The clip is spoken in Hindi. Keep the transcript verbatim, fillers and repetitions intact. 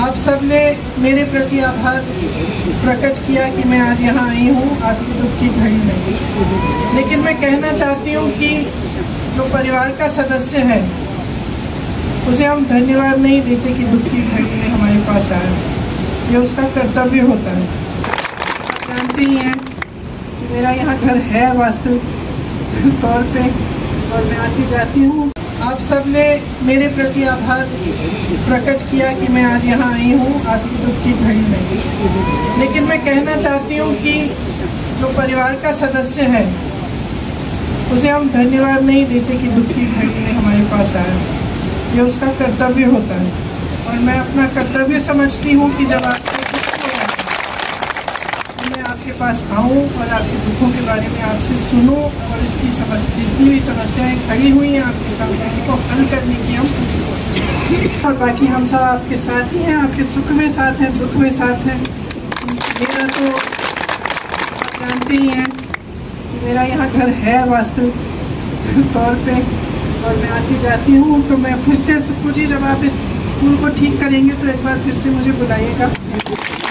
आप सब ने मेरे प्रति आभार प्रकट किया कि मैं आज यहाँ आई हूँ आपकी दुख की घड़ी में। लेकिन मैं कहना चाहती हूँ कि जो परिवार का सदस्य है उसे हम धन्यवाद नहीं देते कि दुख की घड़ी में हमारे पास आया। ये उसका कर्तव्य होता है। आप जानते ही हैं कि मेरा यहाँ घर है वास्तविक तौर पे और मैं आती जाती हूँ। आप सब ने मेरे प्रति आभार प्रकट किया कि मैं आज यहाँ आई हूँ आपकी दुख की घड़ी में। लेकिन मैं कहना चाहती हूँ कि जो परिवार का सदस्य है उसे हम धन्यवाद नहीं देते कि दुख की घड़ी में हमारे पास आया। ये उसका कर्तव्य होता है और मैं अपना कर्तव्य समझती हूँ कि जब आपको दुख होगा तो मैं आपके पास आऊँ और आपके दुखों के बारे में आपसे सुनूँ और इसकी समस्या जितनी भी समस्याएं खड़ी हुई हैं आपके सामने उनको हल करने की हम पूरी कोशिश करें। और बाकी हम सब आपके साथ ही हैं, आपके सुख में साथ हैं, दुख में साथ हैं। मेरा तो आप जानते ही हैं कि मेरा यहाँ घर है वास्तविक तौर पे और मैं आती जाती हूँ। तो मैं फिर से सुखू जी जब आप इस स्कूल को ठीक करेंगे तो एक बार फिर से मुझे बुलाइएगा।